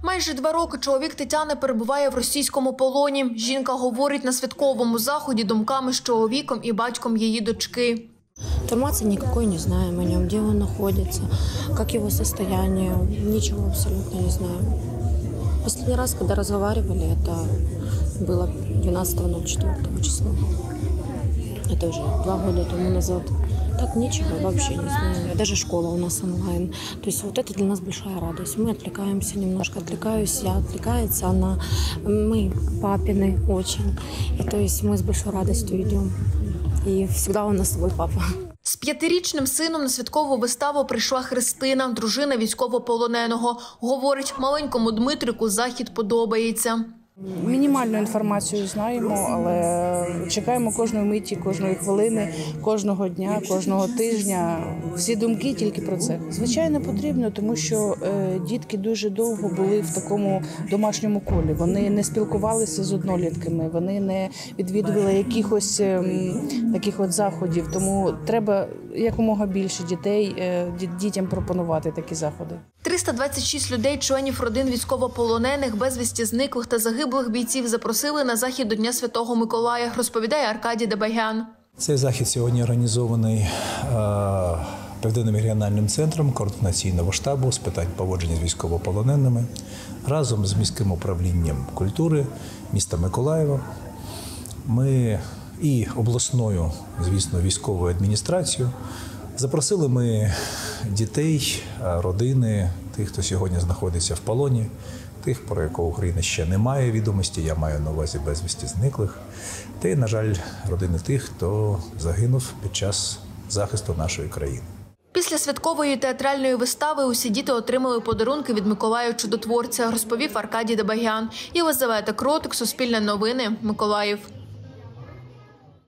Майже 2 роки чоловік Тетяни перебуває в російському полоні. Жінка говорить на святковому заході думками з чоловіком і батьком її дочки. Информации никакой не знаем о нем, где он находится, как его состояние, ничего абсолютно не знаем. Последний раз, когда разговаривали, это было 12.04 числа. Это уже 2 года тому назад. Так ничего вообще не знаю. Даже школа у нас онлайн. То есть вот это для нас большая радость. Мы отвлекаемся немножко, отвлекаюсь я, отвлекается она. Мы папины очень. И то есть мы с большой радостью идем. І завжди у нас свій папа. З 5-річним сином на святкову виставу прийшла Христина, дружина військовополоненого. Говорить, маленькому Дмитрику захід подобається. Мінімальну інформацію знаємо, але чекаємо кожної миті, кожної хвилини, кожного дня, кожного тижня. Всі думки тільки про це. Звичайно, потрібно, тому що дітки дуже довго були в такому домашньому колі. Вони не спілкувалися з однолітками, вони не відвідували якихось таких от заходів. Тому треба якомога більше дітям пропонувати такі заходи. 326 людей, членів родин військовополонених, безвісті зниклих та загиблих бійців запросили на захід до Дня Святого Миколая, розповідає Аркадій Дебагян. Цей захід сьогодні організований Південним регіональним центром координаційного штабу з питань поводження з військовополоненими разом з міським управлінням культури міста Миколаєва. Ми і обласною, звісно, військовою адміністрацією запросили ми дітей, родини, тих, хто сьогодні знаходиться в полоні, тих, про якого Україна ще не має відомості, я маю на увазі безвісті зниклих, та й, на жаль, родини тих, хто загинув під час захисту нашої країни. Після святкової театральної вистави усі діти отримали подарунки від Миколая Чудотворця, розповів Аркадій Дебагян. Єлизавета Кротик, Суспільне новини, Миколаїв.